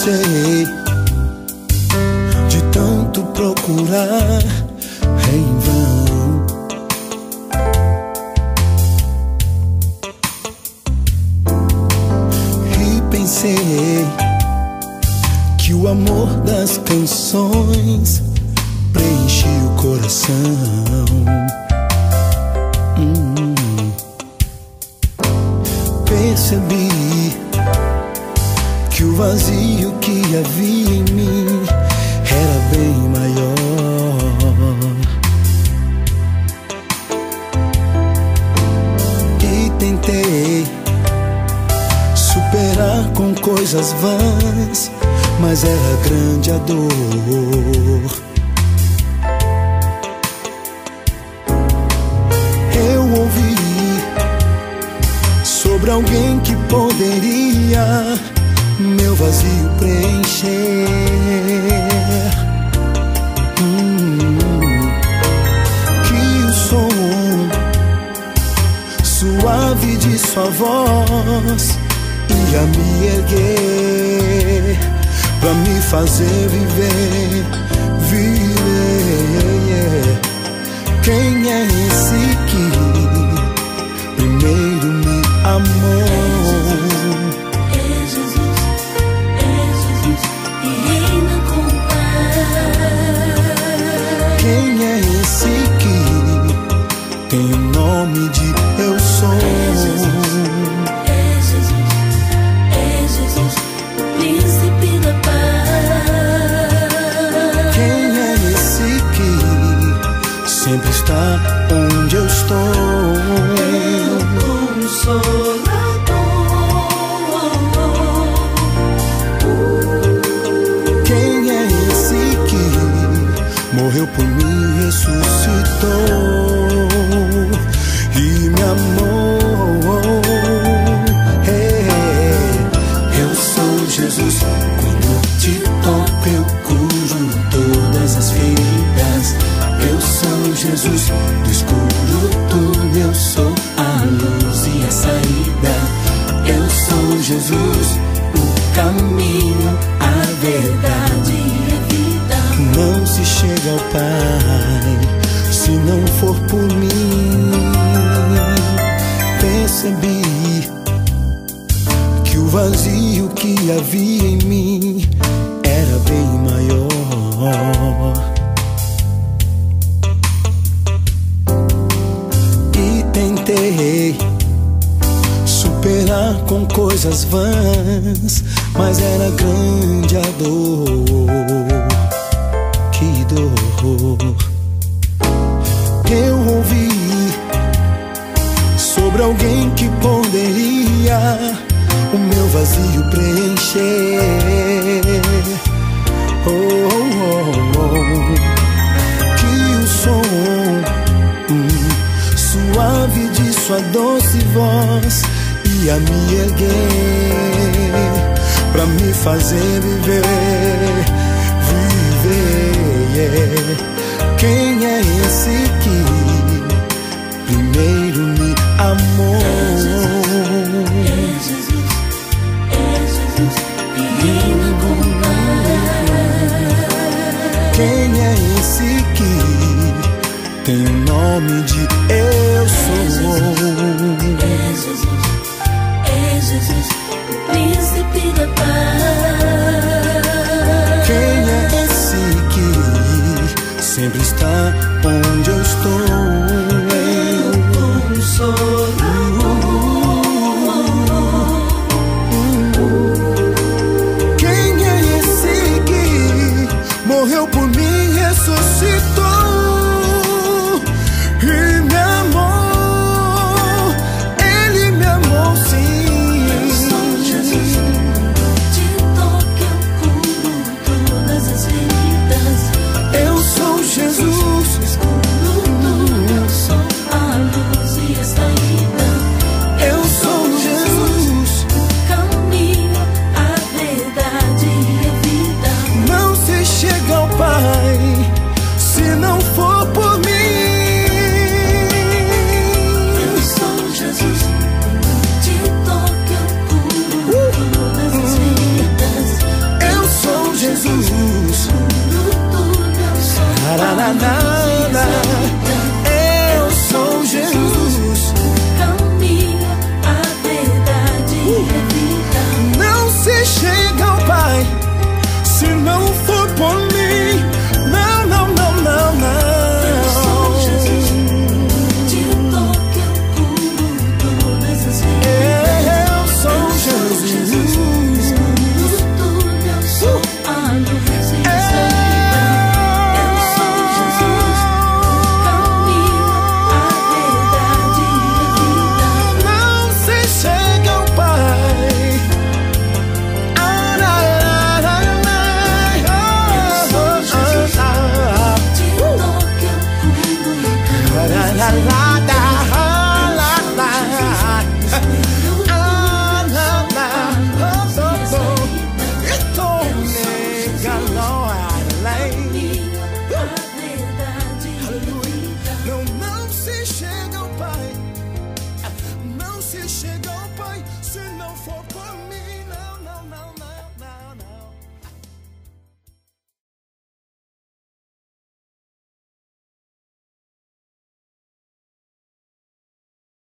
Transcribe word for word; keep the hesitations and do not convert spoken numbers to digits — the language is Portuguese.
cansei de tanto procurar em vão. E pensei que o amor das canções preenchia o coração. hum. Percebi que o vazio que havia em mim era bem maior. E tentei superar com coisas vãs, mas era grande a dor. Eu ouvi sobre alguém que poderia meu vazio preencher. hum, Que o som suave de sua voz ia me erguer pra me fazer viver, viver. Quem é esse que primeiro me amou? Quem é esse que tem o nome de eu sou? É Jesus, é Jesus, é Jesus, o príncipe da paz. Quem é esse que sempre está onde eu estou? É o Consolador. Quem é esse que morreu por mim, ressuscitou e me amou? É, eu sou Jesus. Quando te toco eu curo todas as feridas. Eu sou Jesus. Do escuro túnel eu sou a luz e a saída. Eu sou Jesus, o caminho, a verdade e a vida. Não se chega ao Pai se não for por mim. Percebi que o vazio que havia em mim era bem maior. E tentei superar com coisas vãs, mas era grande a dor. Que dor. Eu ouvi sobre alguém que poderia o meu vazio preencher. Oh, oh, oh. Que o som hum, suave de sua doce voz ia me erguer pra me fazer viver, viver. Quem é esse que primeiro me amou? É Jesus, é Jesus, que reina com paz. Quem é esse que tem o nome de eu sou? É Jesus, é Jesus, o príncipe da paz. Quem é esse que sempre está onde eu estou? É o Consolador. Quem é esse que morreu por mim, ressuscitou e me amou? Ele me amou, sim. Eu sou Jesus, te toco eu curo todas as feridas. Eu sou Jesus, Escuro chegando.